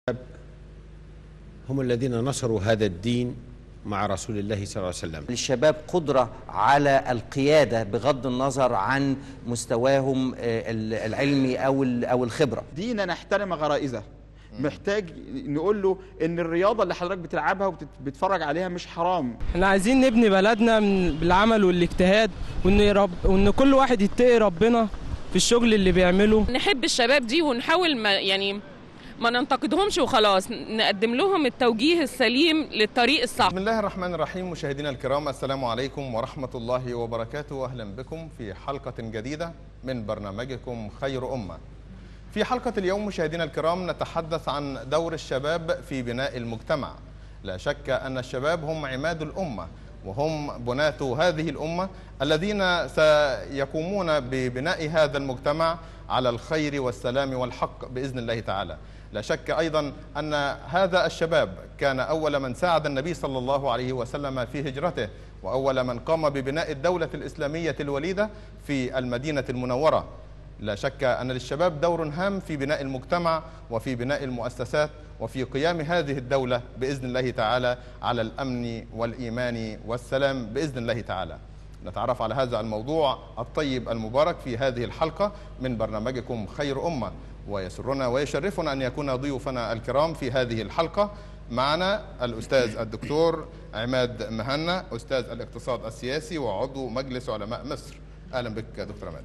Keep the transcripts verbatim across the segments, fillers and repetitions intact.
هم الذين نصروا هذا الدين مع رسول الله صلى الله عليه وسلم. للشباب قدرة على القيادة بغض النظر عن مستواهم العلمي أو أو الخبرة. دينا نحترم غرائزه، محتاج نقول له ان الرياضه اللي حضرتك بتلعبها وبتتفرج عليها مش حرام. احنا عايزين نبني بلدنا من بالعمل والاجتهاد، وان رب وان كل واحد يتقي ربنا في الشغل اللي بيعمله. نحب الشباب دي ونحاول ما يعني ما ننتقدهمش وخلاص، نقدم لهم التوجيه السليم للطريق الصح. بسم الله الرحمن الرحيم. مشاهدينا الكرام، السلام عليكم ورحمة الله وبركاته. أهلا بكم في حلقة جديدة من برنامجكم خير أمة. في حلقة اليوم مشاهدينا الكرام نتحدث عن دور الشباب في بناء المجتمع. لا شك أن الشباب هم عماد الأمة وهم بناة هذه الأمة الذين سيقومون ببناء هذا المجتمع على الخير والسلام والحق بإذن الله تعالى. لا شك أيضا أن هذا الشباب كان أول من ساعد النبي صلى الله عليه وسلم في هجرته، وأول من قام ببناء الدولة الإسلامية الوليدة في المدينة المنورة. لا شك أن للشباب دور هام في بناء المجتمع وفي بناء المؤسسات وفي قيام هذه الدولة بإذن الله تعالى على الأمن والإيمان والسلام بإذن الله تعالى. نتعرف على هذا الموضوع الطيب المبارك في هذه الحلقة من برنامجكم خير أمة، ويسرنا ويشرفنا أن يكون ضيوفنا الكرام في هذه الحلقة. معنا الأستاذ الدكتور عماد مهنا، أستاذ الاقتصاد السياسي وعضو مجلس علماء مصر. أهلا بك دكتور عماد.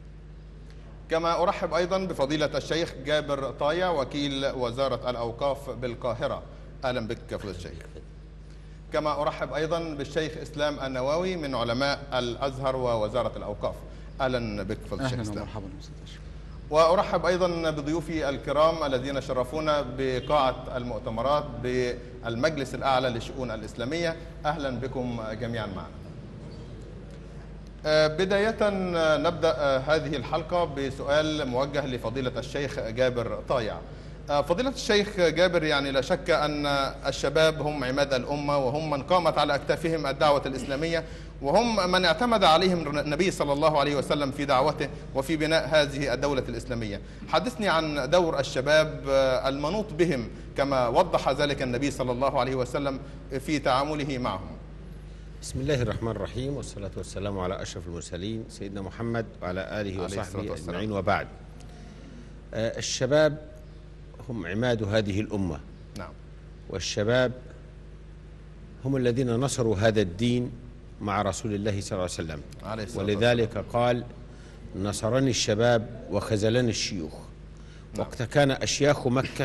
كما أرحب أيضا بفضيلة الشيخ جابر طايع، وكيل وزارة الأوقاف بالقاهرة. أهلا بك فضيلة الشيخ. كما أرحب أيضا بالشيخ إسلام النواوي من علماء الأزهر ووزارة الأوقاف. أهلا بك فضيلة الشيخ إسلام. مرحبا. وأرحب أيضا بضيوفي الكرام الذين شرفونا بقاعة المؤتمرات بالمجلس الأعلى للشؤون الإسلامية. أهلا بكم جميعا معنا. بداية نبدأ هذه الحلقة بسؤال موجه لفضيلة الشيخ جابر طايع. فضيلة الشيخ جابر، يعني لا شك أن الشباب هم عماد الأمة وهم من قامت على أكتافهم الدعوة الإسلامية، وهم من اعتمد عليهم النبي صلى الله عليه وسلم في دعوته وفي بناء هذه الدولة الإسلامية. حدثني عن دور الشباب المنوط بهم كما وضح ذلك النبي صلى الله عليه وسلم في تعامله معهم. بسم الله الرحمن الرحيم، والصلاة والسلام على أشرف المرسلين سيدنا محمد وعلى آله وصحبه أجمعين، وبعد. آه الشباب هم عماد هذه الأمة. نعم. والشباب هم الذين نصروا هذا الدين مع رسول الله صلى الله عليه وسلم، عليه الصلاة ولذلك والسلام. قال: نصرني الشباب وخذلني الشيوخ. نعم. وقت كان أشياخ مكة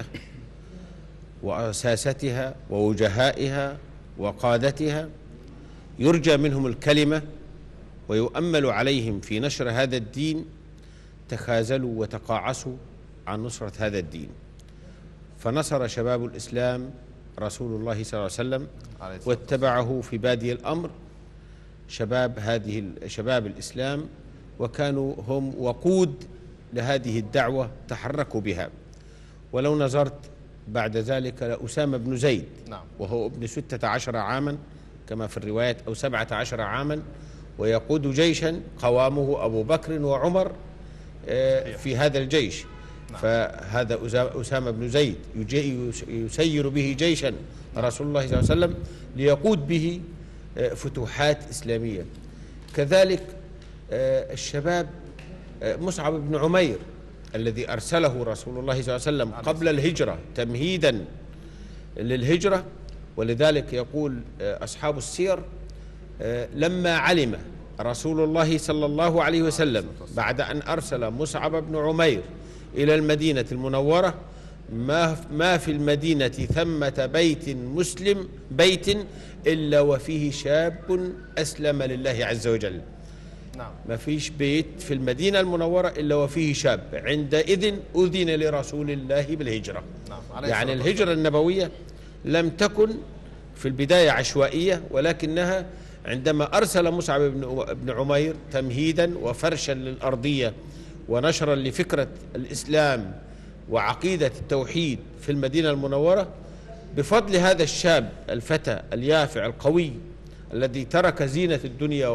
وأساستها ووجهائها وقادتها يرجى منهم الكلمة ويؤمل عليهم في نشر هذا الدين، تخاذلوا وتقاعسوا عن نصرة هذا الدين، فنصر شباب الإسلام رسول الله صلى الله عليه وسلم واتبعه في بادي الأمر شباب هذه شباب الإسلام، وكانوا هم وقود لهذه الدعوة تحركوا بها. ولو نظرت بعد ذلك لأسامة بن زيد، نعم. وهو ابن ستة عشر عاما كما في الروايات أو سبعة عشر عاما، ويقود جيشا قوامه أبو بكر وعمر في هذا الجيش. نعم. فهذا أسامة بن زيد يسير به جيشا رسول الله صلى الله عليه وسلم ليقود به فتوحات إسلامية. كذلك الشباب مصعب بن عمير الذي أرسله رسول الله صلى الله عليه وسلم قبل الهجرة تمهيدا للهجرة. ولذلك يقول أصحاب السير: لما علم رسول الله صلى الله عليه وسلم بعد أن أرسل مصعب بن عمير إلى المدينة المنورة ما ما في المدينة ثمة بيت مسلم بيت إلا وفيه شاب أسلم لله عز وجل. نعم. ما فيش بيت في المدينة المنورة إلا وفيه شاب. عندئذ أذن لرسول الله بالهجرة. نعم. يعني الهجرة النبوية لم تكن في البداية عشوائية، ولكنها عندما أرسل مصعب بن عمير تمهيدا وفرشا للأرضية ونشرا لفكرة الإسلام وعقيدة التوحيد في المدينة المنورة، بفضل هذا الشاب الفتى اليافع القوي الذي ترك زينة الدنيا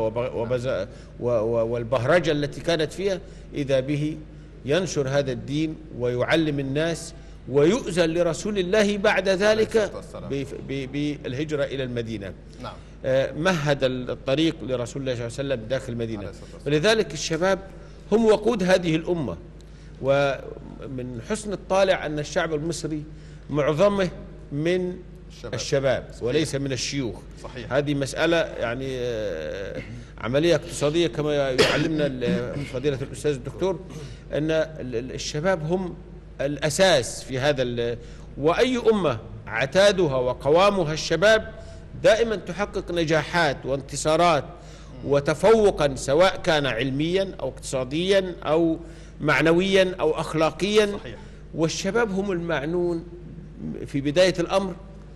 والبهرجة التي كانت فيها، إذا به ينشر هذا الدين ويعلم الناس ويؤذن لرسول الله بعد ذلك بالهجرة إلى المدينة. نعم. مهد الطريق لرسول الله صلى الله عليه وسلم داخل المدينة، ولذلك الشباب هم وقود هذه الأمة. ومن حسن الطالع أن الشعب المصري معظمه من الشباب, الشباب وليس من الشيوخ. صحيح. هذه مسألة يعني عملية اقتصادية كما يعلمنا فضيلة الأستاذ الدكتور، أن الشباب هم الأساس في هذا، وأي أمة عتادها وقوامها الشباب دائما تحقق نجاحات وانتصارات وتفوقا، سواء كان علميا أو اقتصاديا أو معنويا أو أخلاقيا. صحيح. والشباب هم المعنون في بداية الأمر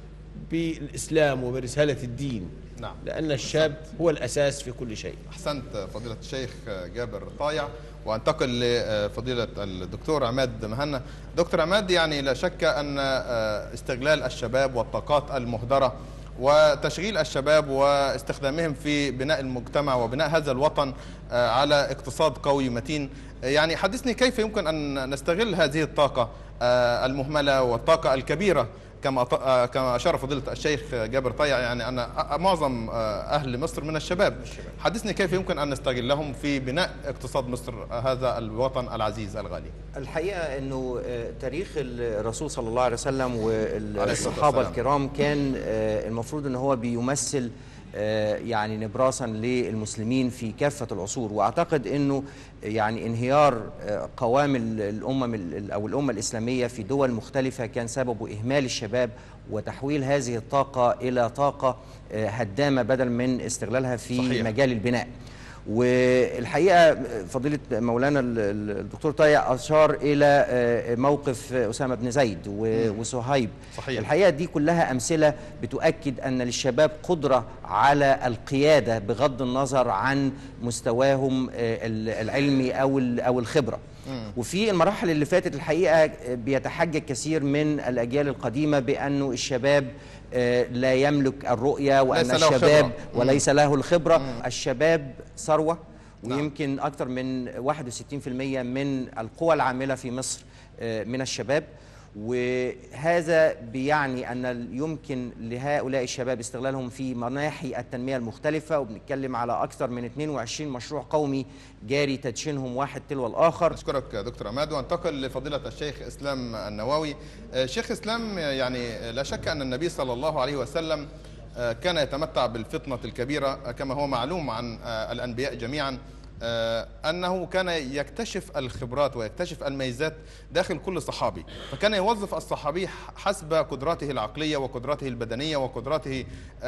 بالإسلام وبرسالة الدين. نعم. لأن الشاب هو الأساس في كل شيء. أحسنت فضيلة الشيخ جابر طايع. وانتقل لفضيلة الدكتور عماد مهنا. دكتور عماد، يعني لا شك أن استغلال الشباب والطاقات المهدرة وتشغيل الشباب واستخدامهم في بناء المجتمع وبناء هذا الوطن على اقتصاد قوي متين، يعني حدثني كيف يمكن أن نستغل هذه الطاقة المهملة والطاقة الكبيرة كما كما أشار فضيلة الشيخ جابر طايع، يعني أن معظم أهل مصر من الشباب. حدثني كيف يمكن أن نستغلهم في بناء اقتصاد مصر، هذا الوطن العزيز الغالي. الحقيقة أنه تاريخ الرسول صلى الله عليه وسلم والصحابة الكرام كان المفروض أنه هو بيمثل يعني نبراسا للمسلمين في كافة العصور. وأعتقد أنه يعني انهيار قوام الأمم أو الأمة الإسلامية في دول مختلفة كان سببه إهمال الشباب وتحويل هذه الطاقة إلى طاقة هدامة بدل من استغلالها في صحيح. مجال البناء. والحقيقة فضيلة مولانا الدكتور طايع أشار إلى موقف أسامة بن زيد وصهيب. صحيح. الحقيقة دي كلها أمثلة بتؤكد أن للشباب قدرة على القيادة بغض النظر عن مستواهم العلمي أو أو الخبرة. وفي المراحل اللي فاتت الحقيقة بيتحجج كثير من الأجيال القديمة بأنه الشباب لا يملك الرؤية وأن الشباب وليس له الخبرة. مم. الشباب ثروة، ويمكن أكثر من واحد وستين بالمئة من القوى العاملة في مصر من الشباب، وهذا بيعني أن يمكن لهؤلاء الشباب استغلالهم في مناحي التنمية المختلفة، وبنتكلم على أكثر من اثنين وعشرين مشروع قومي جاري تدشينهم واحد تلو الآخر. أشكرك دكتور عماد. وانتقل لفضيلة الشيخ إسلام النووي. شيخ إسلام، يعني لا شك أن النبي صلى الله عليه وسلم كان يتمتع بالفطنة الكبيرة كما هو معلوم عن الأنبياء جميعا، أنه كان يكتشف الخبرات ويكتشف الميزات داخل كل صحابي، فكان يوظف الصحابي حسب قدراته العقلية وقدراته البدنية وقدراته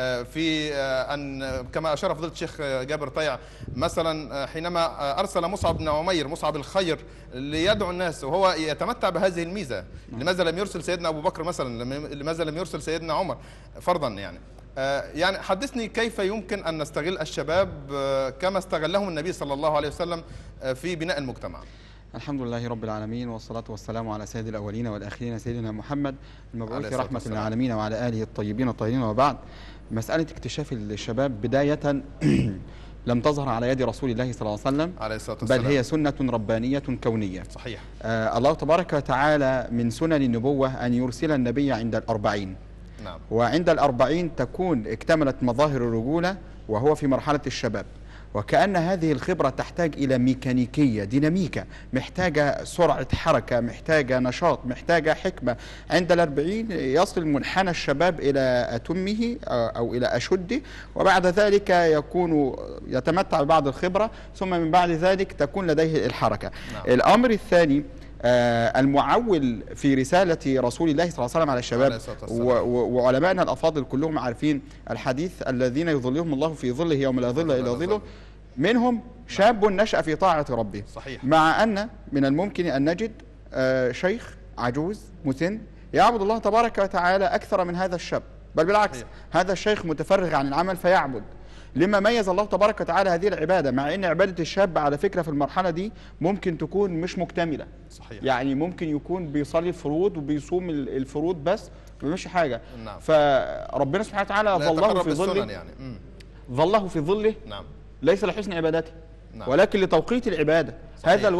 في أن كما أشار فضيلة الشيخ جابر طايع مثلا حينما أرسل مصعب بن عمير مصعب الخير ليدعو الناس وهو يتمتع بهذه الميزة. لماذا لم يرسل سيدنا أبو بكر مثلا؟ لماذا لم يرسل سيدنا عمر فرضا؟ يعني يعني حدثني كيف يمكن أن نستغل الشباب كما استغلهم النبي صلى الله عليه وسلم في بناء المجتمع. الحمد لله رب العالمين، والصلاة والسلام على سيد الأولين والآخرين سيدنا محمد المبعوث رحمة للعالمين وعلى آله الطيبين الطاهرين. وبعد، مسألة اكتشاف الشباب بداية لم تظهر على يد رسول الله صلى الله عليه وسلم، عليه الصلاة والسلام، بل هي سنة ربانية كونية. صحيح. آه الله تبارك وتعالى من سنن النبوة أن يرسل النبي عند الأربعين. نعم. وعند الأربعين تكون اكتملت مظاهر الرجولة وهو في مرحلة الشباب، وكأن هذه الخبرة تحتاج إلى ميكانيكية ديناميكا، محتاجة سرعة حركة، محتاجة نشاط، محتاجة حكمة. عند الأربعين يصل منحنى الشباب إلى أتمه أو إلى أشده، وبعد ذلك يكون يتمتع ببعض الخبرة، ثم من بعد ذلك تكون لديه الحركة. نعم. الأمر الثاني آه المعول في رسالة رسول الله صلى الله عليه وسلم على الشباب، وعلمائنا الأفاضل كلهم عارفين الحديث الذين يظلهم الله في ظله يوم لا ظل إلا ظله، منهم شاب نشأ في طاعة ربه. صحيح. مع أن من الممكن أن نجد آه شيخ عجوز مسن يعبد الله تبارك وتعالى أكثر من هذا الشاب، بل بالعكس. صحيح. هذا الشيخ متفرغ عن العمل فيعبد. لما ميز الله تبارك وتعالى هذه العبادة، مع ان عبادة الشاب على فكرة في المرحلة دي ممكن تكون مش مكتملة. صحيح. يعني ممكن يكون بيصلي الفروض وبيصوم الفروض بس مش حاجة. نعم. فربنا سبحانه وتعالى ظله في ظله يعني. ظله في ظله. نعم. ليس لحسن عبادته. نعم. ولكن لتوقيت العبادة. صحيح. هذا الوقت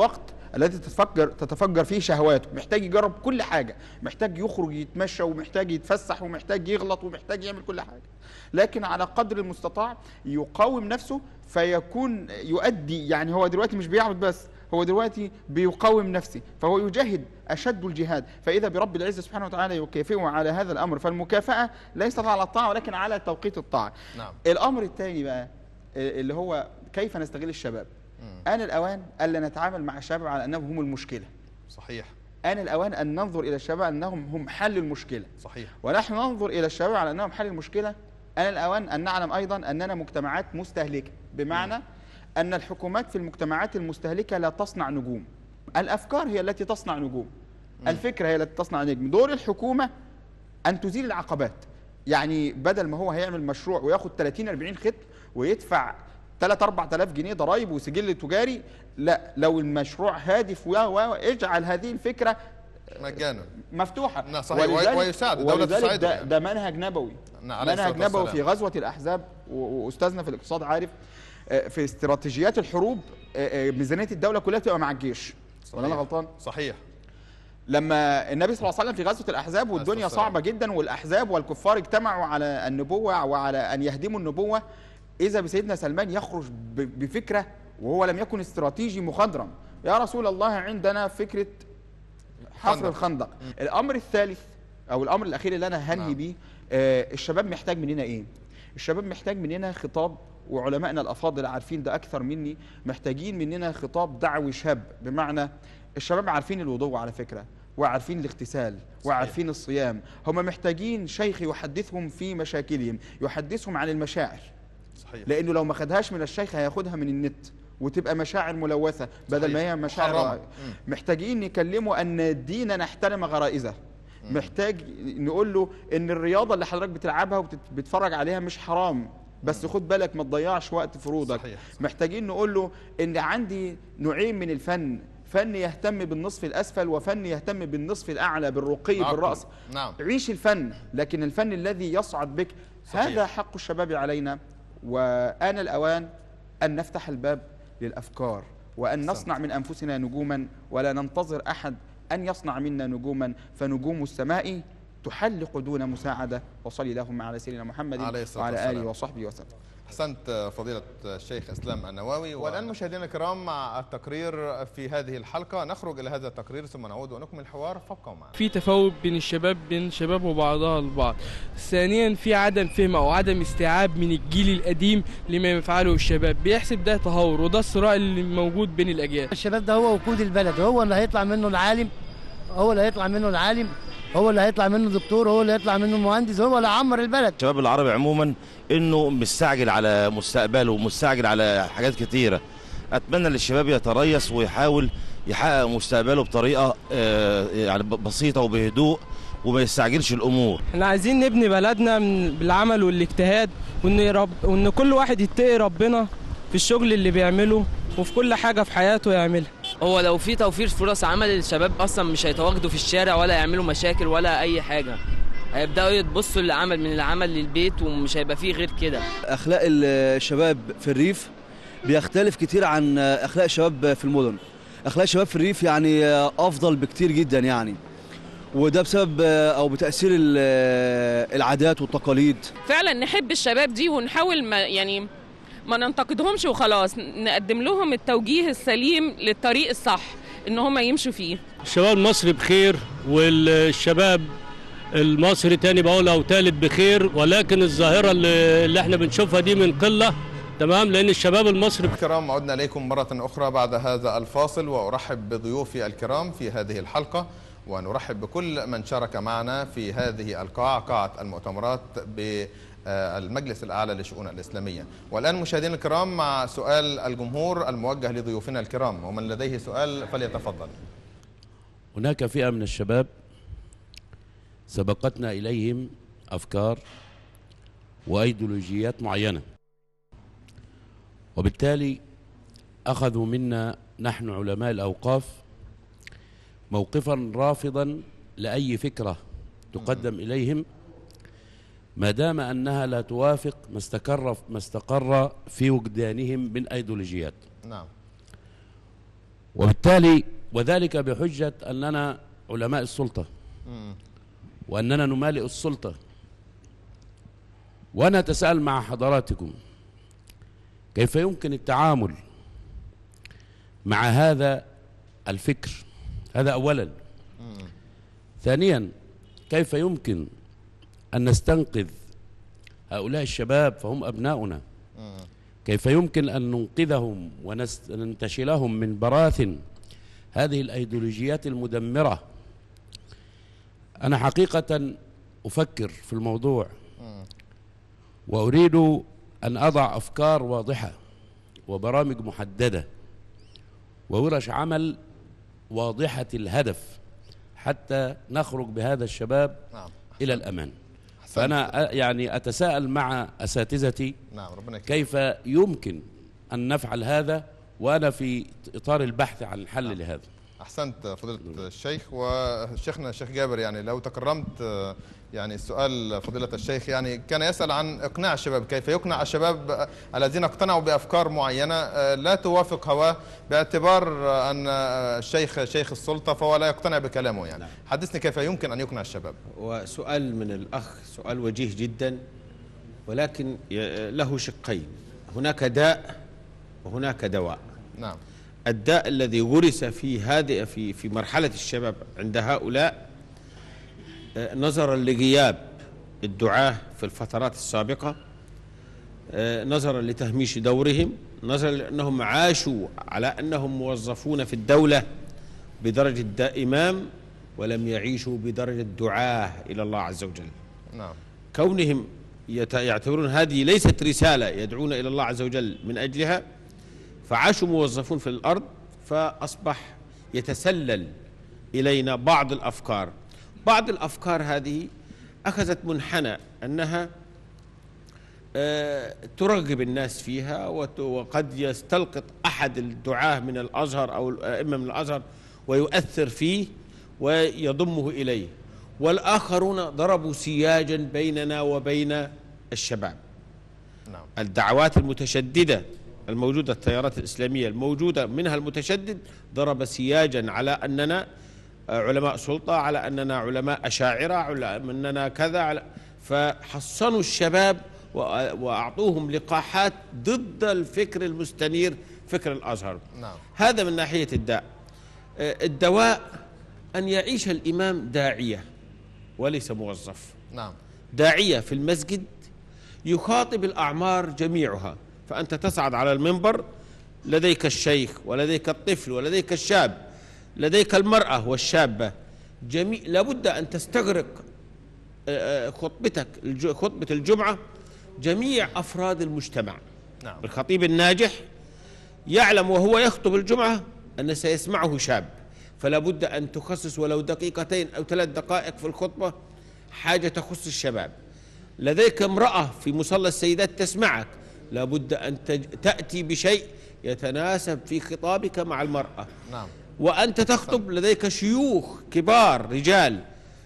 الذي تتفجر تتفجر فيه شهواته، محتاج يجرب كل حاجه، محتاج يخرج يتمشى ومحتاج يتفسح ومحتاج يغلط ومحتاج يعمل كل حاجه، لكن على قدر المستطاع يقاوم نفسه فيكون يؤدي. يعني هو دلوقتي مش بيعبد بس، هو دلوقتي بيقاوم نفسه، فهو يجاهد أشد الجهاد. فإذا برب العزة سبحانه وتعالى يكافئه على هذا الأمر، فالمكافأة ليست على الطاعة ولكن على توقيت الطاعة. نعم. الأمر الثاني بقى اللي هو كيف نستغل الشباب. مم. آن الأوان ألا نتعامل مع الشباب على أنهم هم المشكلة. صحيح. آن الأوان أن ننظر إلى الشباب أنهم هم حل المشكلة. صحيح. ونحن ننظر إلى الشباب على أنهم حل المشكلة. آن الأوان أن نعلم أيضا أننا مجتمعات مستهلكة، بمعنى مم. أن الحكومات في المجتمعات المستهلكة لا تصنع نجوم، الأفكار هي التي تصنع نجوم. مم. الفكرة هي التي تصنع نجم. دور الحكومة أن تزيل العقبات. يعني بدل ما هو هيعمل مشروع وياخد ثلاثين أربعين ختم ويدفع ثلاثة أربعة آلاف جنيه ضرائب وسجل تجاري، لا، لو المشروع هادف واجعل هذه الفكرة مجانا مفتوحة. صحيح. ويساعد الدولة تساعد. ده, ده منهج نبوي. نعم. منهج نبوي في غزوة الأحزاب، وأستاذنا في الاقتصاد عارف في استراتيجيات الحروب ميزانية الدولة كلها بتبقى مع الجيش. ولا أنا غلطان؟ صحيح. لما النبي صلى الله عليه وسلم في غزوة الأحزاب والدنيا صعبة جدا والأحزاب والكفار اجتمعوا على النبوة وعلى أن يهدموا النبوة، إذا بسيدنا سلمان يخرج بفكرة وهو لم يكن استراتيجي مخضرم: يا رسول الله عندنا فكرة حفر الخندق. الأمر الثالث أو الأمر الأخير اللي أنا هنهي بيه، آه الشباب محتاج مننا إيه؟ الشباب محتاج مننا خطاب، وعلمائنا الأفاضل عارفين ده أكثر مني، محتاجين مننا خطاب دعوي شاب. بمعنى الشباب عارفين الوضوء على فكرة، وعارفين الاغتسال، وعارفين الصيام، هم محتاجين شيخ يحدثهم في مشاكلهم، يحدثهم عن المشاعر. صحيح. لأنه لو ما خدهاش من الشيخ هياخدها من النت وتبقى مشاعر ملوثة بدل صحيح. ما هي مشاعر. محتاجين نكلمه أن ديننا نحترم غرائزه. محتاج نقول له ان الرياضه اللي حضرتك بتلعبها وبتتفرج عليها مش حرام، بس خد بالك ما تضيعش وقت فروضك. صحيح. صحيح. محتاجين نقول له ان عندي نوعين من الفن، فن يهتم بالنصف الاسفل وفن يهتم بالنصف الاعلى بالرقي نعم. بالراس. نعم. عيش الفن، لكن الفن الذي يصعد بك. صحيح. هذا حق الشباب علينا، وآن الأوان أن نفتح الباب للأفكار، وأن نصنع من أنفسنا نجوما، ولا ننتظر أحد أن يصنع منا نجوما، فنجوم السماء تحلق دون مساعدة. وصلي اللهم على سيدنا محمد وعلى آله وصحبه وسلم. أحسنت فضيلة الشيخ إسلام النووي. والآن مشاهدينا الكرام مع التقرير في هذه الحلقة، نخرج إلى هذا التقرير ثم نعود ونكمل الحوار، فابقوا معنا. في تفاوت بين الشباب بين الشباب وبعضها البعض. ثانيا في عدم فهم أو عدم استيعاب من الجيل القديم لما يفعله الشباب، بيحسب ده تهور، وده الصراع اللي موجود بين الأجيال. الشباب ده هو وقود البلد، هو اللي هيطلع منه العالم، هو اللي هيطلع منه العالم هو اللي هيطلع منه دكتور، هو اللي هيطلع منه مهندس، هو اللي عمر البلد. الشباب العربي عموما انه مستعجل على مستقبله ومستعجل على حاجات كتيره. اتمنى للشباب يتريث ويحاول يحقق مستقبله بطريقه يعني بسيطه وبهدوء وما يستعجلش الامور. احنا عايزين نبني بلدنا بالعمل والاجتهاد، وان رب وان كل واحد يتقي ربنا في الشغل اللي بيعمله وفي كل حاجه في حياته يعملها. هو لو في توفير فرص عمل للشباب اصلا مش هيتواجدوا في الشارع ولا يعملوا مشاكل ولا اي حاجه، هيبداوا يتبصوا للعمل من العمل للبيت ومش هيبقى فيه غير كده. اخلاق الشباب في الريف بيختلف كتير عن اخلاق الشباب في المدن. اخلاق الشباب في الريف يعني افضل بكتير جدا يعني، وده بسبب او بتاثير العادات والتقاليد. فعلا نحب الشباب دي ونحاول ما يعني ما ننتقدهمش وخلاص، نقدم لهم التوجيه السليم للطريق الصح ان هم يمشوا فيه. الشباب المصري بخير، والشباب المصري تاني بقول او تالت بخير، ولكن الظاهره اللي, اللي احنا بنشوفها دي من قله، تمام، لان الشباب المصري. الكرام عدنا اليكم مره اخرى بعد هذا الفاصل، وارحب بضيوفي الكرام في هذه الحلقه، ونرحب بكل من شارك معنا في هذه القاعه، قاعه المؤتمرات ب المجلس الأعلى للشؤون الإسلامية. والآن مشاهدينا الكرام مع سؤال الجمهور الموجه لضيوفنا الكرام، ومن لديه سؤال فليتفضل. هناك فئة من الشباب سبقتنا إليهم أفكار وأيديولوجيات معينة، وبالتالي أخذوا منا نحن علماء الأوقاف موقفا رافضا لأي فكرة تقدم إليهم ما دام أنها لا توافق ما استقر ما استقر في وجدانهم من أيديولوجيات. نعم. وبالتالي وذلك بحجة أننا علماء السلطة وأننا نمالئ السلطة. وأنا أتساءل مع حضراتكم كيف يمكن التعامل مع هذا الفكر؟ هذا أولا. ثانيا، كيف يمكن أن نستنقذ هؤلاء الشباب فهم أبناؤنا؟ كيف يمكن أن ننقذهم وننتشلهم من براثن هذه الأيديولوجيات المدمرة؟ أنا حقيقة أفكر في الموضوع وأريد أن أضع أفكار واضحة وبرامج محددة وورش عمل واضحة الهدف حتى نخرج بهذا الشباب نعم. إلى الأمان. فأنا يعني أتساءل مع أساتذتي نعم. كيف يمكن أن نفعل هذا وأنا في إطار البحث عن حل نعم. لهذا. أحسنت فضيلة الشيخ. وشيخنا الشيخ جابر، يعني لو تكرمت يعني السؤال فضيلة الشيخ يعني كان يسأل عن إقناع الشباب، كيف يقنع الشباب الذين اقتنعوا بأفكار معينة لا توافق هواه باعتبار أن الشيخ شيخ السلطة فهو لا يقتنع بكلامه يعني. حدثني كيف يمكن أن يقنع الشباب. وسؤال من الأخ سؤال وجيه جدا، ولكن له شقين، هناك داء وهناك دواء. نعم. الداء الذي غرس في هذه في في مرحلة الشباب عند هؤلاء نظرا لغياب الدعاة في الفترات السابقة، نظرا لتهميش دورهم، نظرا لأنهم عاشوا على أنهم موظفون في الدولة بدرجة دا إمام ولم يعيشوا بدرجة دعاة إلى الله عز وجل. نعم. كونهم يعتبرون هذه ليست رسالة يدعون إلى الله عز وجل من أجلها، فعاشوا موظفون في الأرض، فأصبح يتسلل إلينا بعض الأفكار. بعض الأفكار هذه أخذت منحنى أنها ترغب الناس فيها، وقد يستلقط أحد الدعاة من الأزهر أو الأئمة من الأزهر ويؤثر فيه ويضمه إليه، والآخرون ضربوا سياجا بيننا وبين الشباب. نعم. الدعوات المتشددة الموجودة، التيارات الإسلامية الموجودة منها المتشدد، ضرب سياجا على أننا علماء سلطة، على أننا علماء أشاعرة، على أننا كذا، على فحصنوا الشباب وأعطوهم لقاحات ضد الفكر المستنير، فكر الأزهر. نعم. هذا من ناحية الداء. الدواء أن يعيش الإمام داعية وليس موظف. نعم. داعية في المسجد يخاطب الأعمار جميعها، فأنت تصعد على المنبر، لديك الشيخ ولديك الطفل ولديك الشاب، لديك المرأة والشابة، جميع لابد أن تستغرق خطبتك خطبة الجمعة جميع أفراد المجتمع. نعم. الخطيب الناجح يعلم وهو يخطب الجمعة أن سيسمعه شاب، فلا بد أن تخصص ولو دقيقتين أو ثلاث دقائق في الخطبة حاجة تخص الشباب. لديك امرأة في مصلى السيدات تسمعك، لا بد أن تأتي بشيء يتناسب في خطابك مع المرأة. نعم. وأنت تخطب لديك شيوخ كبار رجال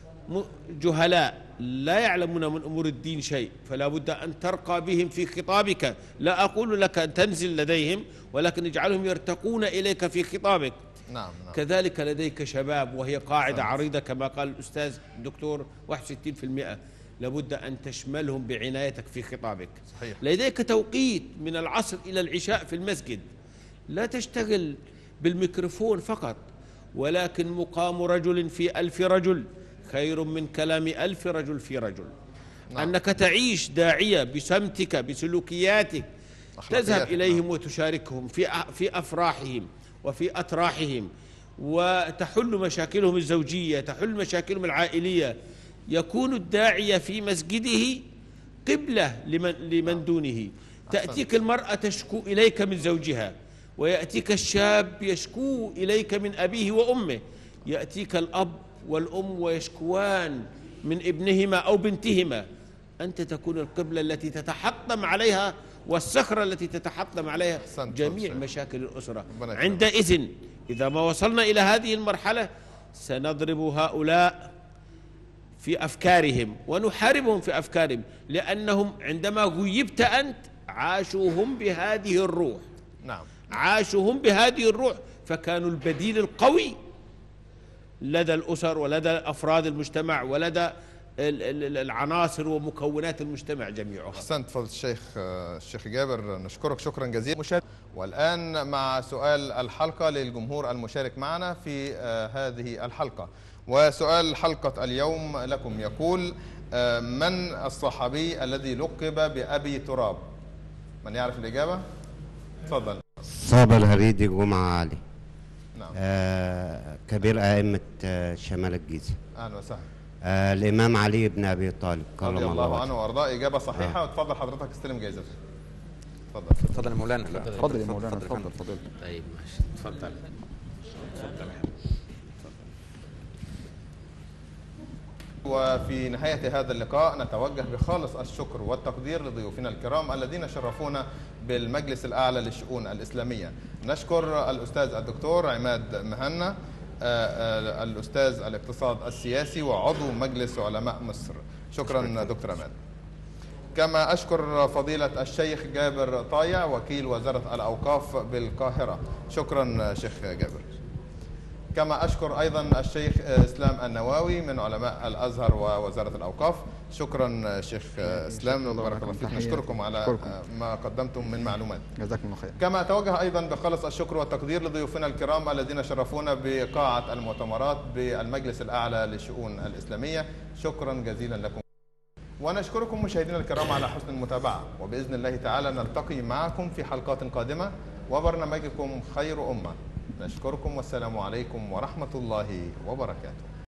جهلاء لا يعلمون من أمور الدين شيء، فلا بد أن ترقى بهم في خطابك. لا أقول لك أن تنزل لديهم، ولكن اجعلهم يرتقون إليك في خطابك. نعم. نعم. كذلك لديك شباب وهي قاعدة عريضة كما قال الأستاذ الدكتور واحد وستين بالمئة، لابد أن تشملهم بعنايتك في خطابك. صحيح. لديك توقيت من العصر إلى العشاء في المسجد، لا تشتغل بالميكروفون فقط، ولكن مقام رجل في ألف رجل خير من كلام ألف رجل في رجل. نعم. أنك تعيش داعية بسمتك بسلوكياتك، تذهب إليهم وتشاركهم في في أفراحهم وفي أتراحهم، وتحل مشاكلهم الزوجية، تحل مشاكلهم العائلية. يكون الداعية في مسجده قبلة لمن, لمن دونه. تأتيك المرأة تشكو إليك من زوجها، ويأتيك الشاب يشكو إليك من أبيه وأمه، يأتيك الأب والأم ويشكوان من ابنهما أو بنتهما. أنت تكون القبلة التي تتحطم عليها والصخرة التي تتحطم عليها جميع مشاكل الأسرة. عندئذ إذا ما وصلنا إلى هذه المرحلة سنضرب هؤلاء في أفكارهم ونحاربهم في أفكارهم، لأنهم عندما غيبت أنت عاشوا هم بهذه الروح. نعم. عاشوا هم بهذه الروح، فكانوا البديل القوي لدى الأسر ولدى أفراد المجتمع ولدى العناصر ومكونات المجتمع جميعها. أحسنت فضل الشيخ الشيخ جابر، نشكرك شكرا جزيلا. مشاهد، والآن مع سؤال الحلقة للجمهور المشارك معنا في هذه الحلقة، وسؤال حلقة اليوم لكم يقول: من الصحابي الذي لقب بأبي تراب؟ من يعرف الإجابة؟ تفضل. صاب الهريدي جمعة علي. نعم. آه كبير أئمة آه شمال الجيزة. أهلا وسهلا. آه الإمام علي بن أبي طالب رضي الله, الله عنه وأرضاه. إجابة صحيحة. آه. وتفضل حضرتك استلم جائزتك. تفضل. تفضل يا مولانا. تفضل يا مولانا. تفضل تفضل. طيب ماشي. تفضل. تفضل. وفي نهاية هذا اللقاء نتوجه بخالص الشكر والتقدير لضيوفنا الكرام الذين شرفونا بالمجلس الأعلى للشؤون الإسلامية. نشكر الأستاذ الدكتور عماد مهنا، الأستاذ الاقتصاد السياسي وعضو مجلس علماء مصر. شكرا دكتور عماد. كما أشكر فضيلة الشيخ جابر طايع وكيل وزارة الأوقاف بالقاهرة. شكرا شيخ جابر. كما أشكر أيضا الشيخ إسلام النواوي من علماء الأزهر ووزارة الأوقاف. شكرا شيخ إسلام، بارك الله فيك. نشكركم على ما قدمتم من معلومات. جزاكم الله خير. كما أتوجه أيضا بخالص الشكر والتقدير لضيوفنا الكرام الذين شرفونا بقاعة المؤتمرات بالمجلس الأعلى للشؤون الإسلامية. شكرا جزيلا لكم. ونشكركم مشاهدينا الكرام على حسن المتابعة، وبإذن الله تعالى نلتقي معكم في حلقات قادمة وبرنامجكم خير أمة. نشكركم والسلام عليكم ورحمة الله وبركاته.